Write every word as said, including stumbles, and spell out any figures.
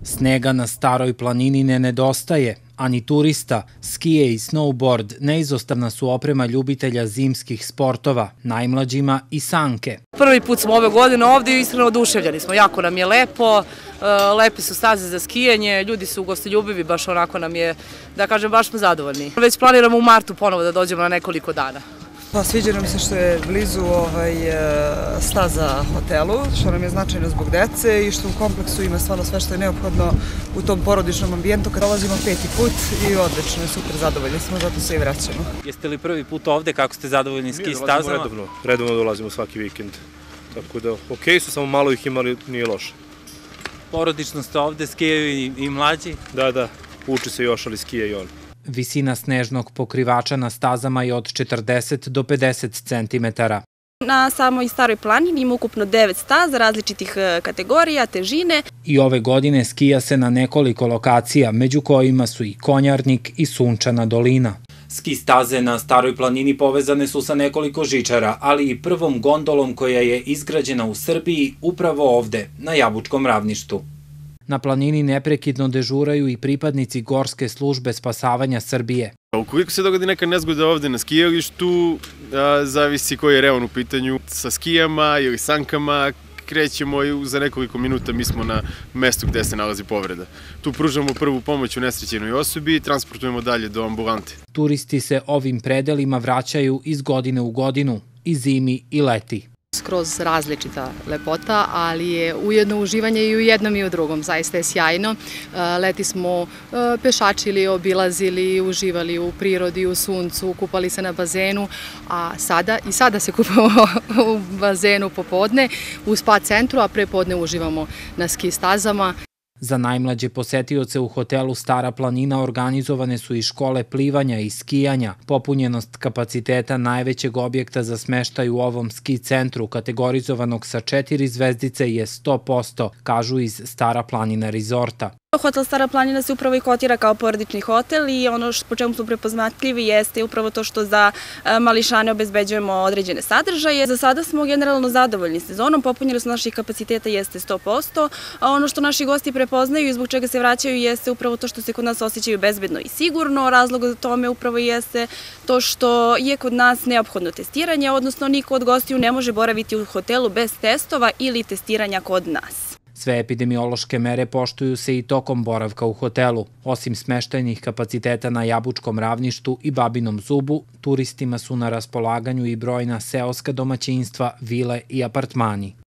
Snega na Staroj planini ne nedostaje, a ni turista. Skije i snowboard neizostavna su oprema ljubitelja zimskih sportova, najmlađima i sanke. Prvi put smo ove godine ovdje i iskreno oduševljeni smo. Jako nam je lepo, lepe su staze za skijanje, ljudi su gostoljubivi, baš onako nam je, da kažem, baš smo zadovoljni. Već planiramo u martu ponovo da dođemo na nekoliko dana. Pa sviđa nam se što je blizu ovaj, staza hotelu, što nam je značajno zbog dece i što u kompleksu ima stvarno sve što je neophodno u tom porodičnom ambijentu. Kad dolazimo peti put i odlično je, super zadovoljni smo, zato se i vraćamo. Jeste li prvi put ovde, kako ste zadovoljni ski stazama? Mi dolazimo redovno, redovno dolazimo svaki vikend, tako da okej su, samo malo ih imali, nije loše. Porodično ste ovde, skijaju i, i mlađi? Da, da, uči se još, ali skije i on. Visina snežnog pokrivača na stazama je od četrdeset do pedeset centimetara. Na samoj Staroj planini ima ukupno devet staza različitih kategorija, težine. I ove godine skija se na nekoliko lokacija, među kojima su i Konjarnik i Sunčana dolina. Ski staze na Staroj planini povezane su sa nekoliko žičara, ali i prvom gondolom koja je izgrađena u Srbiji upravo ovde, na Jabučkom ravništu. Na planini neprekidno dežuraju i pripadnici Gorske službe spasavanja Srbije. Ukoliko se dogodi neka nezgoda ovde na skijalištu, zavisi koji je reon u pitanju. Sa skijama ili sankama krećemo i za nekoliko minuta mi smo na mestu gde se nalazi povreda. Tu pružamo prvu pomoć u nesrećenoj osobi i transportujemo dalje do ambulante. Turisti se ovim predelima vraćaju iz godine u godinu, i zimi i leti. Skroz različita lepota, ali je ujedno uživanje i u jednom i u drugom. Zaista je sjajno. Leti smo pešačili, obilazili, uživali u prirodi, u suncu, kupali se na bazenu, a sada i sada se kupamo u bazenu popodne, u spa centru, a prepodne uživamo na ski stazama. Za najmlađe posetioce u hotelu Stara planina organizovane su i škole plivanja i skijanja. Popunjenost kapaciteta najvećeg objekta za smeštaj u ovom ski centru, kategorizovanog sa četiri zvezdice, je sto posto, kažu iz Stara planina rezorta. Hotel Stara planina se upravo i kotira kao porodični hotel i ono po čemu smo prepoznatljivi jeste upravo to što za mališane obezbeđujemo određene sadržaje. Za sada smo generalno zadovoljni sezonom, popunjenost naših kapaciteta jeste sto posto, a ono što naši gosti prepoznaju i zbog čega se vraćaju jeste upravo to što se kod nas osjećaju bezbedno i sigurno. Razlog za tome upravo jeste to što je kod nas neophodno testiranje, odnosno niko od gostiju ne može boraviti u hotelu bez testova ili testiranja kod nas. Sve epidemiološke mere poštuju se i tokom boravka u hotelu. Osim smeštajnih kapaciteta na Jabučkom ravništu i Babinom Zubu, turistima su na raspolaganju i brojna seoska domaćinstva, vile i apartmani.